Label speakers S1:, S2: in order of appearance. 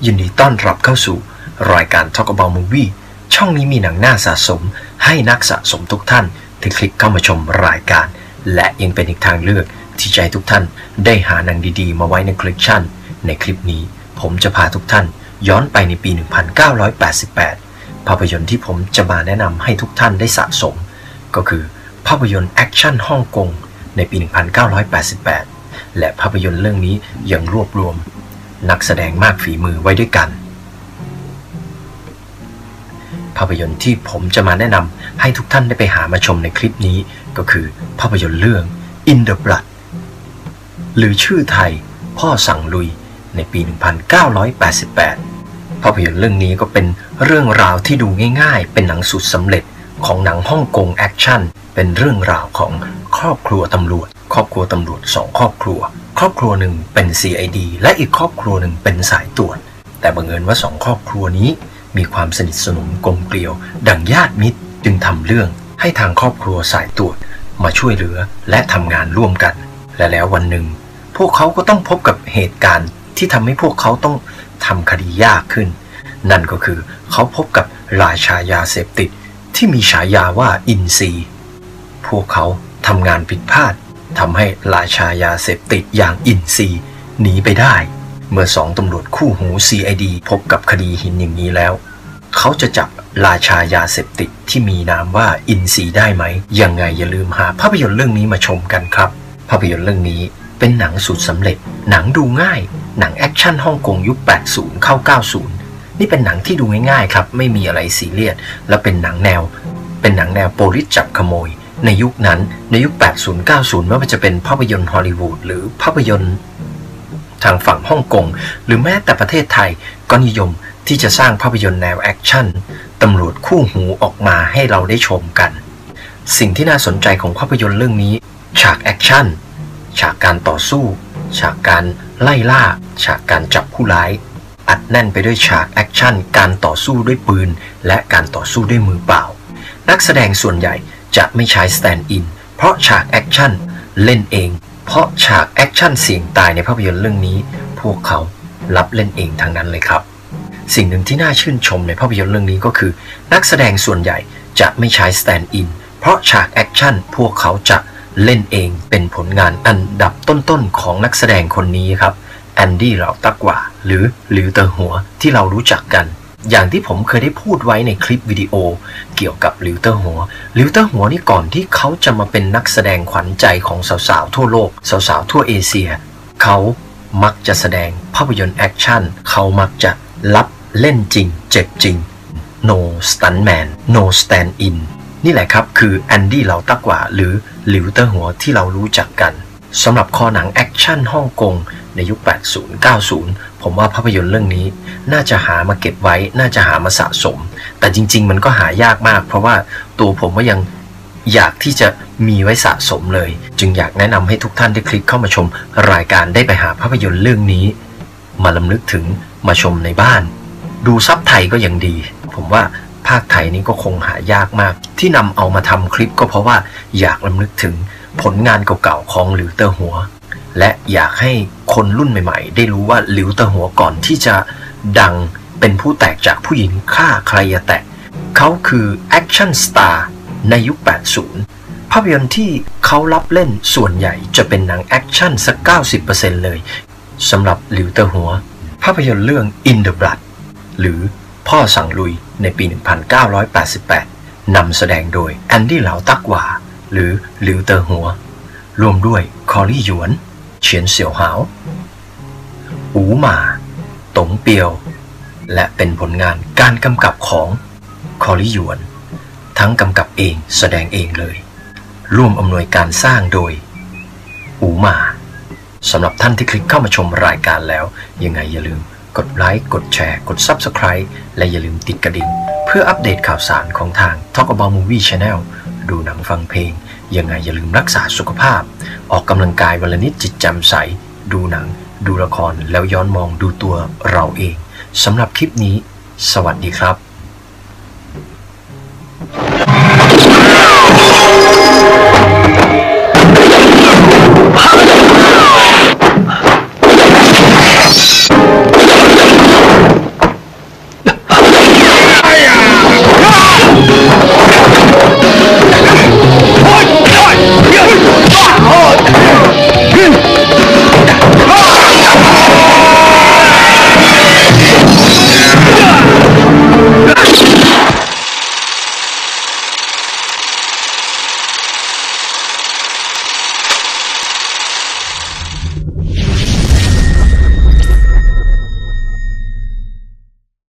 S1: ยินดีต้อนรับเข้าสู่รายการ Talk About Movie ช่องนี้มีหนังน่าสะสมให้นักสะสมทุกท่านที่คลิกเข้ามาชมรายการและยังเป็นอีกทางเลือกที่จะให้ทุกท่านได้หาหนังดีๆมาไว้ในคอลเลกชันในคลิปนี้ผมจะพาทุกท่านย้อนไปในปี 1988 ภาพยนตร์ที่ผมจะมาแนะนำให้ทุกท่านได้สะสมก็คือภาพยนตร์แอคชั่นฮ่องกงในปี 1988 และภาพยนตร์เรื่องนี้ยังรวบรวมนักแสดงมากฝีมือไว้ด้วยกันภาพยนตร์ที่ผมจะมาแนะนำให้ทุกท่านได้ไปหามาชมในคลิปนี้ก็คือภาพยนตร์เรื่อง In the Blood หรือชื่อไทยพ่อสั่งลุยในปี 1988 ภาพยนตร์เรื่องนี้ก็เป็นเรื่องราวที่ดูง่ายๆเป็นหนังสุดสำเร็จของหนังฮ่องกงแอคชั่นเป็นเรื่องราวของครอบครัวตำรวจ2 ครอบครัวหนึ่งเป็น CID และอีกครอบครัวหนึ่งเป็นสายตรวจแต่บังเอิญว่า2 ครอบครัวนี้มีความสนิทสนมกลมเกลียวดังญาติมิตรจึงทำเรื่องให้ทางครอบครัวสายตรวจมาช่วยเหลือและทำงานร่วมกันและแล้ววันหนึ่งพวกเขาก็ต้องพบกับเหตุการณ์ที่ทำให้พวกเขาต้องทำคดียากขึ้นนั่นก็คือเขาพบกับราชายาเสพติดที่มีฉายาว่าอินซีพวกเขาทำงานผิดพลาดทำให้ราชายาเสพติดอย่างอินซีหนีไปได้เมื่อ2 ตำรวจคู่หู CID พบกับคดีหินอย่างนี้แล้วเขาจะจับราชายาเสพติดที่มีนามว่าอินซีได้ไหมยังไงอย่าลืมหาภาพยนตร์เรื่องนี้มาชมกันครับภาพยนตร์เรื่องนี้เป็นหนังสุดสำเร็จหนังดูง่ายหนังแอคชั่นฮ่องกงยุค 80 เข้า 90 นี่เป็นหนังที่ดูง่ายๆครับไม่มีอะไรซีเรียสและเป็นหนังแนวโปลิสจับขโมยในยุคนั้นในยุค 80 90 ไม่ว่าจะเป็นภาพยนตร์ฮอลลีวูดหรือภาพยนตร์ทางฝั่งฮ่องกงหรือแม้แต่ประเทศไทยก็นิยมที่จะสร้างภาพยนตร์แนวแอคชั่นตำรวจคู่หูออกมาให้เราได้ชมกันสิ่งที่น่าสนใจของภาพยนตร์เรื่องนี้ฉากแอคชั่นฉากการต่อสู้ฉากการไล่ล่าฉากการจับผู้ร้ายอัดแน่นไปด้วยฉากแอคชั่นการต่อสู้ด้วยปืนและการต่อสู้ด้วยมือเปล่านักแสดงส่วนใหญ่จะไม่ใช้สแตนด์อินเพราะฉากแอคชั่นเล่นเองเพราะฉากแอคชั่นเสี่ยงตายในภาพยนตร์เรื่องนี้พวกเขารับเล่นเองทั้งนั้นเลยครับสิ่งหนึ่งที่น่าชื่นชมในภาพยนตร์เรื่องนี้ก็คือนักแสดงส่วนใหญ่จะไม่ใช้สแตนด์อินเพราะฉากแอคชั่นพวกเขาจะเล่นเองเป็นผลงานอันดับต้นๆของนักแสดงคนนี้ครับแอนดี้เหล่าตักหว่าหรือหลิวเตอหัวที่เรารู้จักกันอย่างที่ผมเคยได้พูดไว้ในคลิปวิดีโอเกี่ยวกับหลิวเตอหัวนี่ก่อนที่เขาจะมาเป็นนักแสดงขวัญใจของสาวๆทั่วโลกสาวๆทั่วเอเชียเขามักจะแสดงภาพยนตร์แอคชั่นเขามักจะรับเล่นจริงเจ็บจริง no stuntman no stand in นี่แหละครับคือแอนดี้เหล่าตักหว่าหรือหลิวเตอหัวที่เรารู้จักกันสำหรับคอหนังแอคชั่นฮ่องกงในยุค 80 90 ผมว่าภาพยนตร์เรื่องนี้น่าจะหามาเก็บไว้น่าจะหามาสะสมแต่จริงๆมันก็หายากมากเพราะว่าตัวผมก็ยังอยากที่จะมีไว้สะสมเลยจึงอยากแนะนำให้ทุกท่านได้คลิกเข้ามาชมรายการได้ไปหาภาพยนตร์เรื่องนี้มาลำลึกถึงมาชมในบ้านดูซับไทยก็ยังดีผมว่าภาคไทยนี้ก็คงหายากมากที่นำเอามาทำคลิปก็เพราะว่าอยากลำลึกถึงผลงานเก่าๆของหลิวเตอหัวและอยากให้คนรุ่นใหม่ๆได้รู้ว่าหลิวเตอหัวก่อนที่จะดังเป็นผู้แตกจากผู้หญิงฆ่าใครอย่าแตะเขาคือแอคชั่นสตาร์ในยุค 80 ภาพยนตร์ที่เขารับเล่นส่วนใหญ่จะเป็นหนังแอคชั่นสัก 90% เลยสำหรับหลิวเตอหัวภาพยนตร์เรื่อง In the Blood หรือพ่อสั่งลุยในปี 1988 นำแสดงโดยแอนดี้เหลาตักหว่าหรือหลิวเตอหัวรวมด้วยคอลี่หยวนเฉียนเสี่ยวหาวอูหม่าตงเปียวและเป็นผลงานการกำกับของคอลี่หยวนทั้งกำกับเองแสดงเองเลยร่วมอำนวยการสร้างโดยอูหม่าสำหรับท่านที่คลิกเข้ามาชมรายการแล้วยังไงอย่าลืมกดไลค์กดแชร์กด Subscribe และอย่าลืมติดกระดิ่งเพื่ออัปเดตข่าวสารของทาง Talk About Movie Channel ดูหนังฟังเพลงยังไงอย่าลืมรักษาสุขภาพออกกำลังกายวันละนิดจิตแจ่มใสดูหนังดูละครแล้วย้อนมองดูตัวเราเองสำหรับคลิปนี้สวัสดีครับ